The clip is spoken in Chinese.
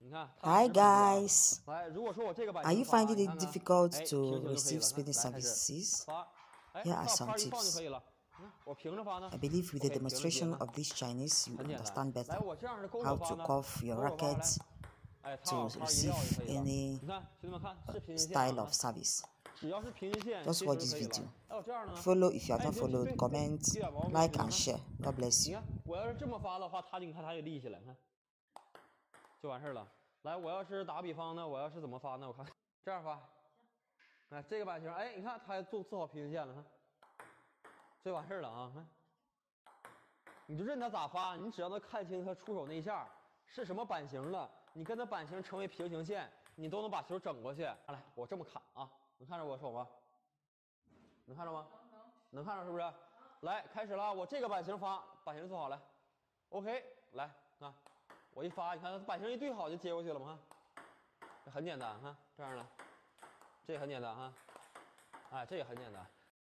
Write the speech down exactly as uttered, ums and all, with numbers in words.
Hi guys! Are you finding it difficult to receive spinning services? Here are some tips. I believe with the demonstration of this Chinese, you understand better how to cuff your racket to receive any style of service. Just watch this video. Follow if you have not followed, comment, like and share. God bless you. 就完事儿了。来，我要是打个比方呢，我要是怎么发呢？我看这样发，哎，这个版型，哎，你看它还做做好平行线了，看，这完事儿了啊！看，你就任它咋发，你只要能看清它出手那下是什么版型了，你跟它版型成为平行线，你都能把球整过去。来，我这么看啊，能看着我手吗？能看着吗？能，能看着是不是？来，开始了，我这个版型发，版型做好来 ，OK， 来，看。 我一发，你看它版型一对好就接过去了吗？这很简单，看这样的，这也很简单哈，哎，这也很简单。